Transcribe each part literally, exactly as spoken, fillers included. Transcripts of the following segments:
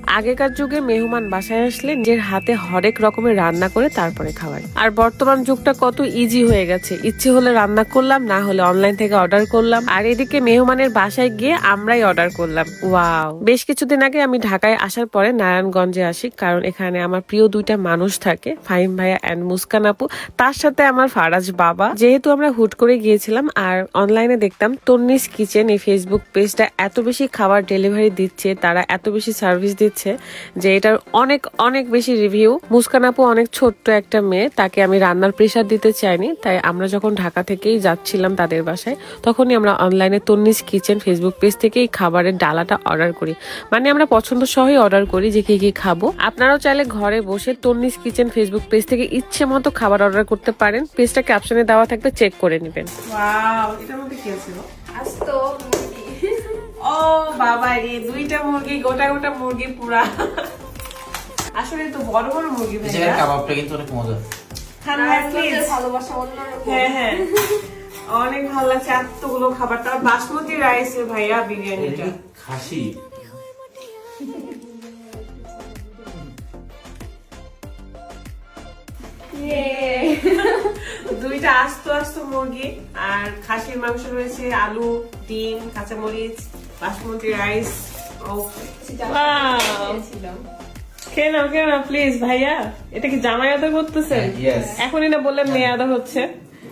আগেকার যুগে মেহমান বাসায় আসলে নিজের হাতে হরেক রকমের রান্না করে তারপরে খাওয়ায়। আর বর্তমান যুগটা কত ইজি হয়ে গেছে, ইচ্ছে হলে রান্না করলাম, না হলে অনলাইন থেকে অর্ডার করলাম। আর এদিকে মেহমানের বাসায় গিয়ে আমরাই অর্ডার করলাম। ওয়াও। বেশ কিছুদিন আগে আমি ঢাকায় আসার পরে নারায়ণগঞ্জে আসি, কারণ এখানে আমার প্রিয় দুইটা মানুষ থাকে, ফাহিম ভাইয়া এন্ড মুস্কান আপু, তার সাথে আমার ফারাজ বাবা। যেহেতু আমরা হুট করে গিয়েছিলাম আর অনলাইনে দেখতাম তন্নিস কিচেন এই ফেসবুক পেজটা এত বেশি খাবার ডেলিভারি দিচ্ছে, তারা এত বেশি সার্ভিস দিচ্ছে যে এটার অনেক অনেক বেশি রিভিউ। মুস্কান আপু অনেক ছোট্ট একটা মেয়ে, তাকে আমি রান্নার প্রেশার দিতে চাইনি, তাই আমরা যখন ঢাকা থেকেই যাচ্ছিলাম তাদের বাসায় তখনই আমরা অনলাইনে তন্নিস কিচেন ফেসবুক পেজ থেকে এই খাবারের ডালাটা অর্ডার করি। মানে আমরা পছন্দ সহই অর্ডার করি যে কি কি খাবো। আপনারাও চাইলে ঘরে বসে তন্নিস কিচেন ফেসবুক পেজ থেকে ইচ্ছে মতো খাবার অর্ডার করতে পারেন। পেজটা ক্যাপশনে দেওয়া থাকবে, চেক করে নেবেন। ওয়াও, এটার মধ্যে কি আছে? আস্ত মুরগি। ও বাবা রে, দুইটা মুরগি, গোটা গোটা মুরগি পুরা। আসলে তো বড় বড় মুরগি ভাই। এই কাবাবটা কিন্তু অনেক মজা। খান ভাই প্লিজ। ভালোবাসা অন্যরকম। হ্যাঁ হ্যাঁ, অনেক ভালো লাগছে এতগুলো খাবার। তার বাসমতি রাইসের ভাইয়া বিরিয়ানিটা। খাসি দুইটা আস্ত আস্ত মুরগি আর খাসির মাংস রয়েছে, আলু, ডিম, কাঁচামরিচ, বাসমতি রাইস। খেয়ে নাও খেয়ে নাও প্লিজ ভাইয়া। এটা কি জামাই আদর করতেছেন? এখনই না বললেন মেয়ে আদর হচ্ছে।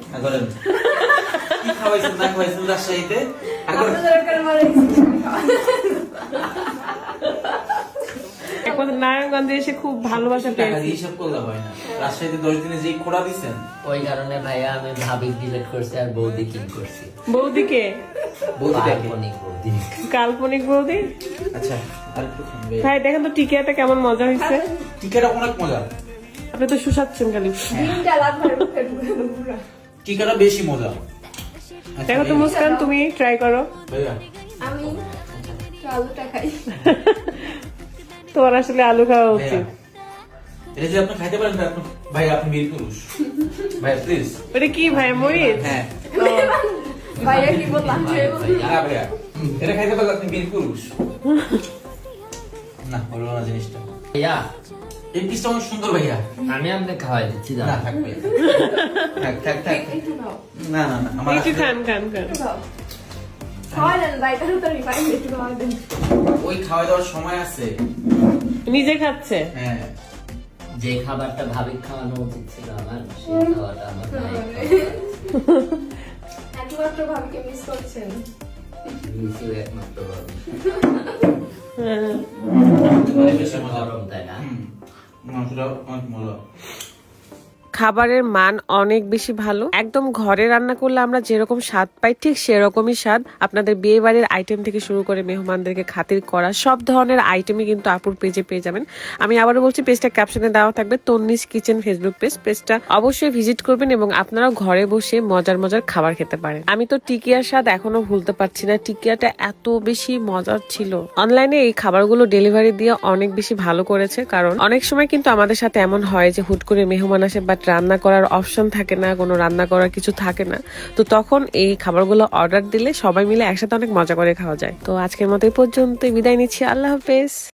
নারায়ণগঞ্জে এসে খুব ভালোবাসা পেয়েছি। রাজশাহীতে দশ দিনে যে খোড়া দিচ্ছেন ওই কারণে ভাইয়া আমি ভাবি ডিলিট করছি আর বৌদি কিন করছি। বৌদিকে? কাল্পনিক বৌদি। আচ্ছা ভাই দেখেন তো টিকিয়াটা কেমন মজা হয়েছে। টিকিয়াটা অনেক মজা। আপনি তো সুসাচ্ছেন খালি। টিকিয়াটা বেশি মজা। দেখো তো মুস্কান, তুমি ট্রাই করো। আমি আলুটা খাই। তোমার আসলে আলু খাওয়া উচিত। এটা যদি আপনি খাইতে পারেন ভাই, আপনি বীর পুরুষ ভাই। প্লিজ। ওটা কি ভাই, মরিচ? হ্যাঁ ভাইয়া কি বললাম? হ্যাঁ ভাইয়া, এটা খাইতে পারলে আপনি বীর পুরুষ। না হলো না জিনিসটা ভাইয়া। এই পিসটা অনেক সুন্দর ভাইয়া। আমি আপনাকে খাওয়াই দিচ্ছি। না থাক ভাইয়া, থাক থাক থাক। না না না, আমার একটু খান খান খান। ওই খাওয়া দাওয়ার সময় আছে, নিজে খাচ্ছে। হ্যাঁ, যে খাবারটা ভাবি খাওয়ানো উচিত ছিল আমার, সেই খাবারটা আমার ভাই একমাত্র ভাবিকে মিস করছেন। মিসিও একমাত্র ভাবি। গরম তাই না? মাংসটা অনেক মজা। খাবারের মান অনেক বেশি ভালো, একদম ঘরে রান্না করলে আমরা যেরকম স্বাদ পাই ঠিক সেরকমই স্বাদ। আপনাদের বিয়ে বাড়ির আইটেম থেকে শুরু করে মেহমানদেরকে খাতির করা সব ধরনের আইটেমই কিন্তু আপুর পেজে পেয়ে যাবেন। আমি আবারও বলছি, পেজটা ক্যাপশনে দেওয়া থাকবে, তন্নিস কিচেন ফেসবুক পেজ। পেজটা অবশ্যই ভিজিট করবেন এবং আপনারাও ঘরে বসে মজার মজার খাবার খেতে পারেন। আমি তো টিকিয়ার স্বাদ এখনো ভুলতে পারছি না, টিকিয়াটা এত বেশি মজার ছিল। অনলাইনে এই খাবারগুলো ডেলিভারি দিয়ে অনেক বেশি ভালো করেছে, কারণ অনেক সময় কিন্তু আমাদের সাথে এমন হয় যে হুট করে মেহমান আসে বাট রান্না করার অপশন থাকে না, কোনো রান্না করার কিছু থাকে না, তো তখন এই খাবারগুলো অর্ডার দিলে সবাই মিলে একসাথে অনেক মজা করে খাওয়া যায়। তো আজকের মতো এই পর্যন্ত বিদায় নিচ্ছি, আল্লাহ হাফেজ।